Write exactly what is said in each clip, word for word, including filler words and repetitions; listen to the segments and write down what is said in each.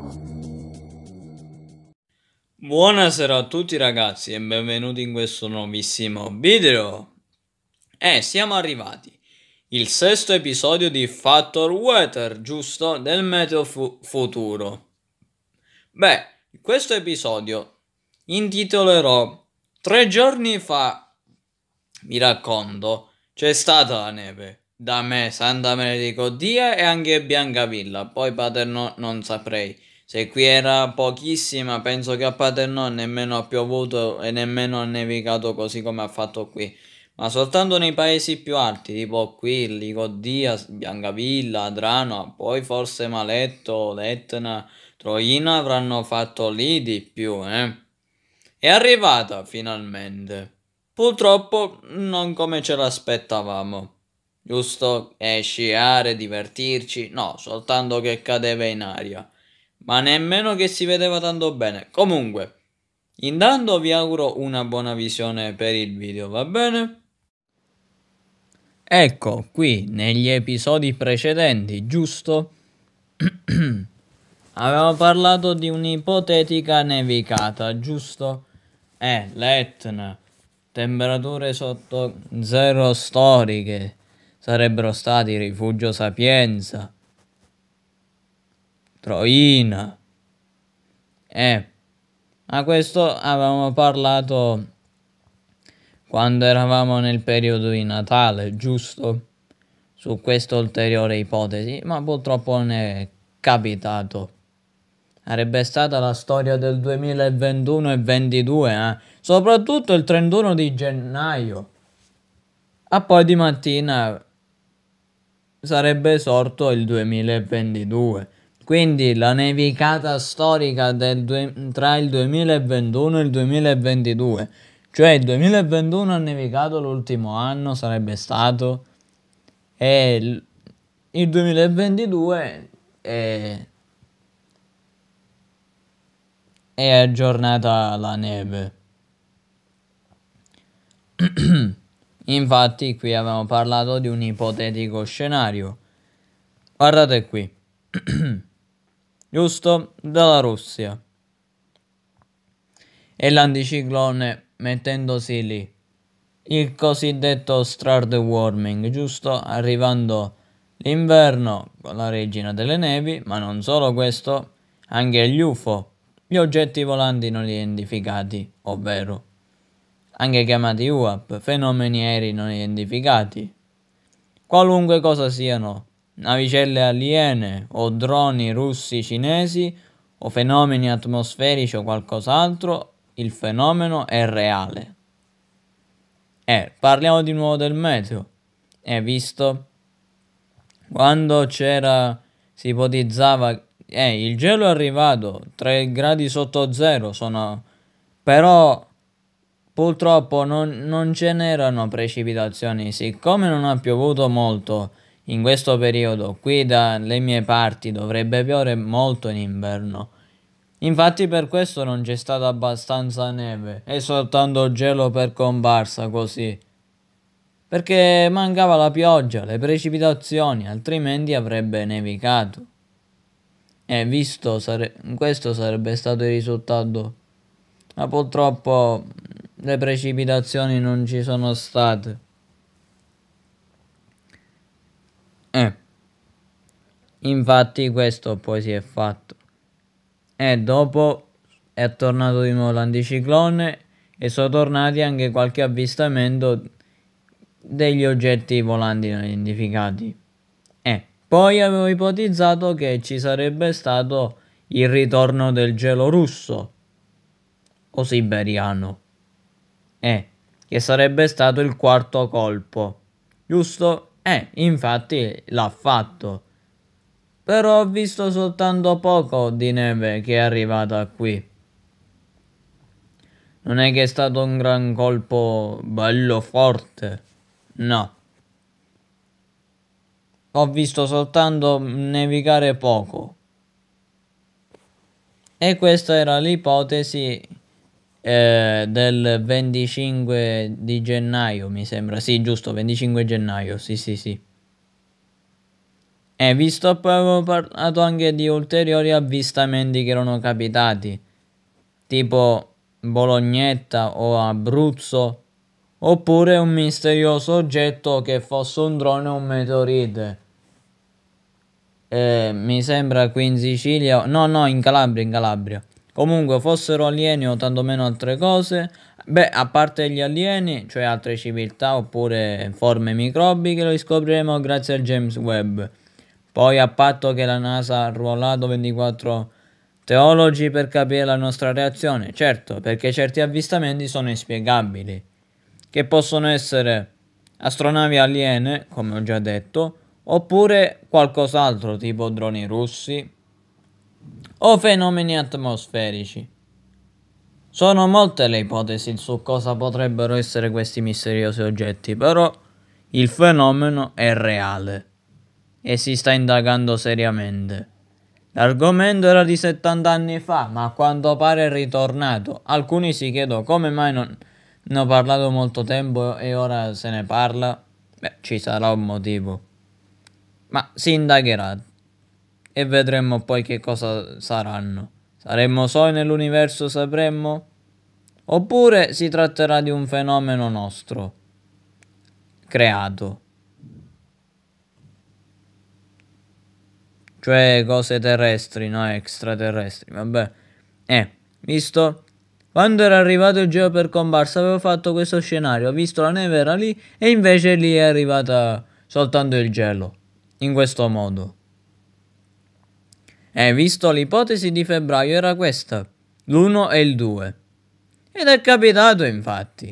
Buonasera a tutti ragazzi e benvenuti in questo nuovissimo video. E siamo arrivati. Il sesto episodio di Factor Weather, giusto? Del meteo fu- futuro. Beh, in questo episodio intitolerò Tre giorni fa, vi racconto, c'è stata la neve. Da me, Santa Maria Dio e anche Biancavilla. Poi Paternò non saprei. Se qui era pochissima, penso che a Paternò nemmeno ha piovuto e nemmeno ha nevicato così come ha fatto qui. Ma soltanto nei paesi più alti, tipo qui, Licodia, Biancavilla, Adrano, poi forse Maletto, L'Etna, Troina avranno fatto lì di più, eh. È arrivata finalmente. Purtroppo non come ce l'aspettavamo. Giusto? E sciare, divertirci. No, soltanto che cadeva in aria. Ma nemmeno che si vedeva tanto bene. Comunque, intanto vi auguro una buona visione per il video, va bene? Ecco, qui negli episodi precedenti, giusto? Avevamo parlato di un'ipotetica nevicata, giusto? Eh, l'Etna. Temperature sotto zero storiche. Sarebbero stati Rifugio Sapienza, Troina. Eh, ma questo avevamo parlato quando eravamo nel periodo di Natale, giusto? Su questa ulteriore ipotesi, ma purtroppo non è capitato. Sarebbe stata la storia del duemilaventuno e ventidue, eh? Soprattutto il trentuno di gennaio. A poi di mattina sarebbe sorto il duemilaventidue. Quindi la nevicata storica del due, tra il duemilaventuno e il duemilaventidue. Cioè il duemilaventuno ha nevicato l'ultimo anno, sarebbe stato, e il, il duemilaventidue è, è aggiornata la neve. Infatti qui avevamo parlato di un ipotetico scenario. Guardate qui. Giusto? Dalla Russia. E l'anticiclone mettendosi lì. Il cosiddetto start warming, giusto? Arrivando l'inverno con la regina delle nevi, ma non solo questo, anche gli U F O, gli oggetti volanti non identificati, ovvero anche chiamati U A P, fenomeni aerei non identificati, qualunque cosa siano, navicelle aliene o droni russi, cinesi o fenomeni atmosferici o qualcos'altro, il fenomeno è reale. Eh, parliamo di nuovo del meteo. Eh, visto? Quando c'era, si ipotizzava, eh, il gelo è arrivato, tre gradi sotto zero sono, però purtroppo non, non ce n'erano precipitazioni, siccome non ha piovuto molto in questo periodo, qui dalle mie parti dovrebbe piovere molto in inverno. Infatti per questo non c'è stata abbastanza neve, è soltanto gelo per comparsa così. Perché mancava la pioggia, le precipitazioni, altrimenti avrebbe nevicato. E visto, sare- questo sarebbe stato il risultato. Ma purtroppo le precipitazioni non ci sono state. Eh, infatti questo poi si è fatto. E dopo è tornato di nuovo l'anticiclone e sono tornati anche qualche avvistamento degli oggetti volanti non identificati. E poi avevo ipotizzato che ci sarebbe stato il ritorno del gelo russo o siberiano. E che sarebbe stato il quarto colpo. Giusto? Eh, infatti l'ha fatto. Però ho visto soltanto poco di neve che è arrivata qui. Non è che è stato un gran colpo bello forte. No. Ho visto soltanto nevicare poco. E questa era l'ipotesi eh, del venticinque di gennaio, mi sembra. Sì, giusto, venticinque gennaio. Sì, sì, sì. E visto poi avevo parlato anche di ulteriori avvistamenti che erano capitati, tipo Bolognetta o Abruzzo, oppure un misterioso oggetto che fosse un drone o un meteorite. Eh, mi sembra qui in Sicilia, no, no, in Calabria, in Calabria. Comunque fossero alieni o tantomeno altre cose, beh, a parte gli alieni, cioè altre civiltà oppure forme microbiche, lo scopriremo grazie al James Webb. Poi a patto che la NASA ha arruolato ventiquattro teologi per capire la nostra reazione, certo, perché certi avvistamenti sono inspiegabili, che possono essere astronavi aliene, come ho già detto, oppure qualcos'altro tipo droni russi o fenomeni atmosferici. Sono molte le ipotesi su cosa potrebbero essere questi misteriosi oggetti, però il fenomeno è reale e si sta indagando seriamente. L'argomento era di settanta anni fa, ma a quanto pare è ritornato. Alcuni si chiedono come mai non ne ho parlato molto tempo e ora se ne parla. Beh, ci sarà un motivo. Ma si indagherà e vedremo poi che cosa saranno. Saremmo soli nell'universo, sapremmo? Oppure si tratterà di un fenomeno nostro, creato. Cioè cose terrestri, no extraterrestri, vabbè. Eh, visto? Quando era arrivato il gelo per comparsa avevo fatto questo scenario, ho visto la neve era lì e invece lì è arrivata soltanto il gelo. In questo modo. Eh, visto l'ipotesi di febbraio era questa, l'uno e il due. Ed è capitato infatti.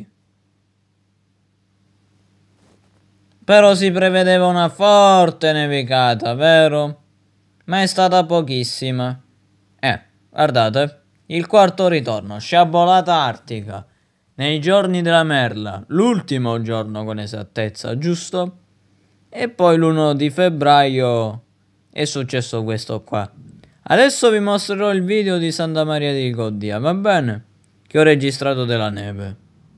Però si prevedeva una forte nevicata, vero? Ma è stata pochissima. Eh, guardate, il quarto ritorno, sciabolata artica, nei giorni della merla, l'ultimo giorno con esattezza, giusto? E poi l'primo di febbraio è successo questo qua. Adesso vi mostrerò il video di Santa Maria di Goddia, va bene? Che ho registrato della neve.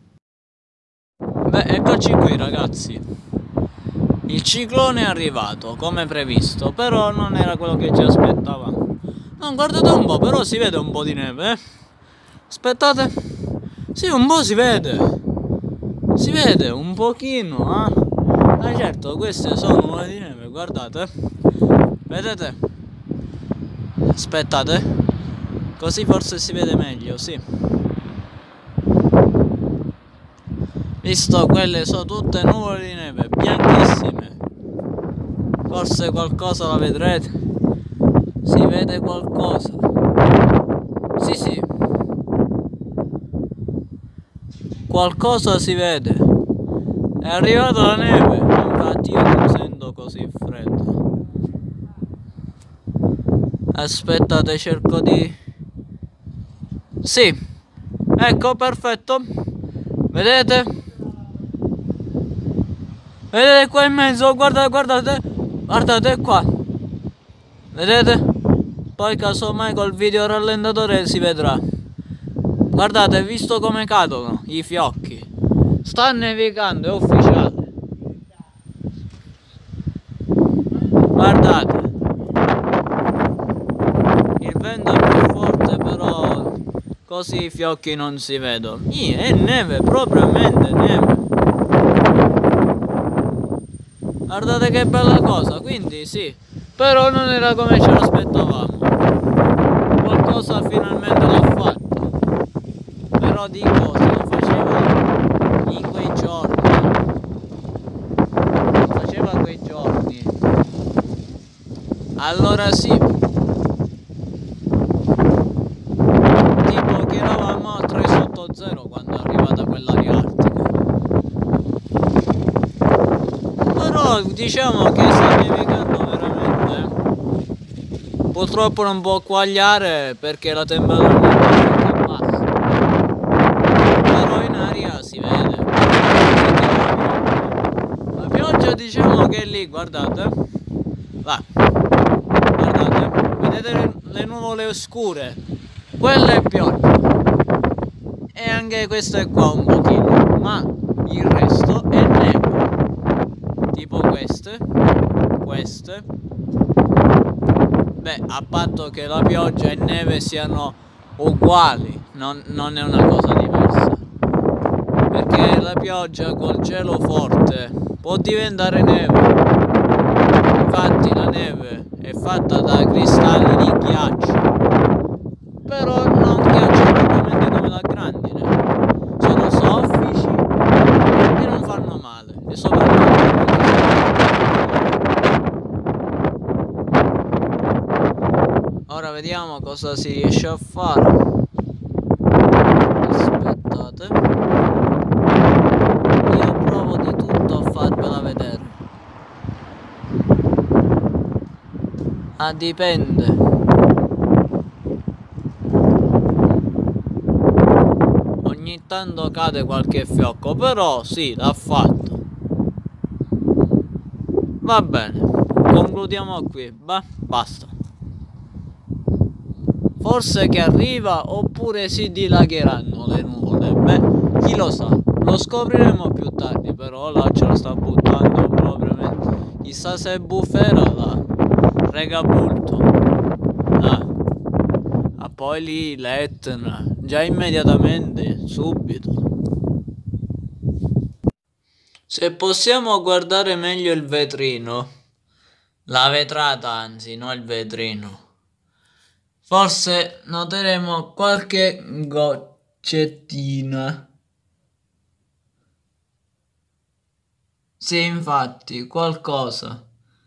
Beh, eccoci qui ragazzi. Il ciclone è arrivato, come previsto, però non era quello che ci aspettavamo. No, guardate un po', però si vede un po' di neve, eh? Aspettate. Sì, un po' si vede. Si vede un pochino, eh? Ma certo, queste sono nuvole di neve, guardate. Vedete? Aspettate. Così forse si vede meglio, sì. Visto quelle sono tutte nuvole di neve, bianchissime. Forse qualcosa la vedrete. Si vede qualcosa. Sì, sì. Qualcosa si vede. È arrivata la neve. Infatti io non sento così freddo. Aspettate, cerco di... Sì. Ecco, perfetto. Vedete? Vedete qua in mezzo? Guardate, guardate. Guardate qua. Vedete? Poi casomai col video rallentatore si vedrà. Guardate, visto come cadono i fiocchi. Sta nevicando, è ufficiale. Guardate. Il vento è più forte, però così i fiocchi non si vedono. Ih, è neve, propriamente neve. Guardate che bella cosa, quindi sì. Però non era come ce l'aspettavamo. Qualcosa finalmente l'ha fatta. Però dico, se lo faceva in quei giorni. Lo faceva quei giorni. Allora sì. Tipo che eravamo a tre sotto zero quando è arrivata quell'aria artica. Però diciamo che sta nevicando veramente. Purtroppo non può quagliare perché la temperatura è bassa. Però in aria si vede. La pioggia diciamo che è lì, guardate. Va. Guardate. Vedete le, le nuvole scure? Quella è pioggia. E anche questo è qua un pochino. Ma il resto è neve. Tipo queste. Queste. Beh, a patto che la pioggia e neve siano uguali, non, non è una cosa diversa. Perché la pioggia col cielo forte può diventare neve. Infatti la neve è fatta da cristalli di ghiaccio, però non ghiaccio propriamente come la grandine. Sono soffici e non fanno male. E soprattutto ora vediamo cosa si riesce a fare. Aspettate. Io provo di tutto a farvela vedere. Ah, dipende. Ogni tanto cade qualche fiocco, però sì, l'ha fatto. Va bene, concludiamo qui. Bah, basta. Forse che arriva oppure si dilagheranno le nuvole. Beh, chi lo sa. Lo scopriremo più tardi, però là ce la sta buttando proprio. Chissà se bufera là. Regabulto. Ah. Ah, poi lì l'Etna. Già immediatamente, subito. Se possiamo guardare meglio il vetrino. La vetrata, anzi, non il vetrino. Forse noteremo qualche goccettina. Sì, infatti, qualcosa.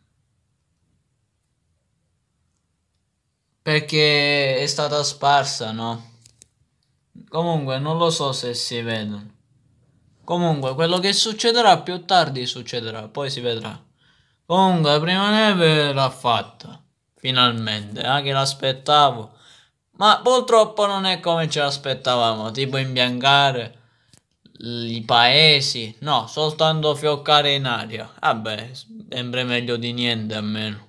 Perché è stata sparsa, no? Comunque, non lo so se si vedono. Comunque, quello che succederà più tardi succederà, poi si vedrà. Comunque, la prima neve l'ha fatta. Finalmente, anche l'aspettavo. Ma purtroppo non è come ce l'aspettavamo, tipo imbiancare i paesi, no, soltanto fioccare in aria. Vabbè, sempre meglio di niente almeno.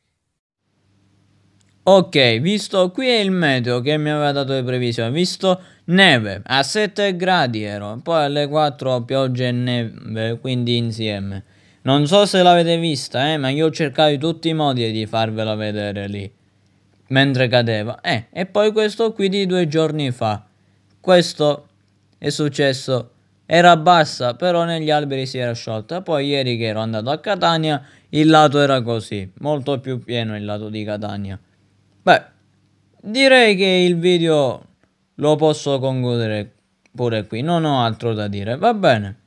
Ok, visto qui è il meteo che mi aveva dato le previsioni, visto neve, a sette gradi ero, poi alle quattro pioggia e neve, quindi insieme. Non so se l'avete vista, eh, ma io ho cercato in tutti i modi di farvela vedere lì, mentre cadeva. Eh, e poi questo qui di due giorni fa. Questo è successo, era bassa, però negli alberi si era sciolta. Poi ieri che ero andato a Catania, il lato era così, molto più pieno il lato di Catania. Beh, direi che il video lo posso concludere pure qui, non ho altro da dire, va bene.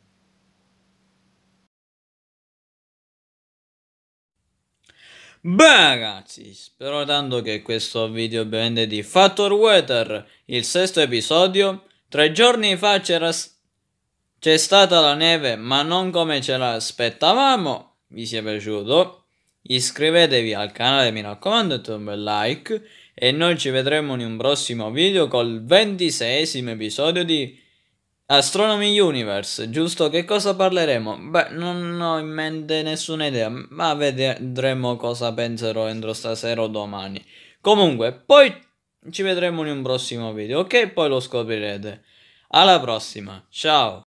Beh ragazzi, spero tanto che questo video ovviamente di Factor Weather, il sesto episodio, tre giorni fa c'era c'è stata la neve ma non come ce l'aspettavamo, vi sia piaciuto, iscrivetevi al canale mi raccomando, mettete un bel like e noi ci vedremo in un prossimo video col ventiseiesimo episodio di Astronomy Universe, giusto? Che cosa parleremo? Beh, non ho in mente nessuna idea, ma vedremo cosa penserò entro stasera o domani. Comunque, poi ci vedremo in un prossimo video, ok? Poi lo scoprirete. Alla prossima, ciao!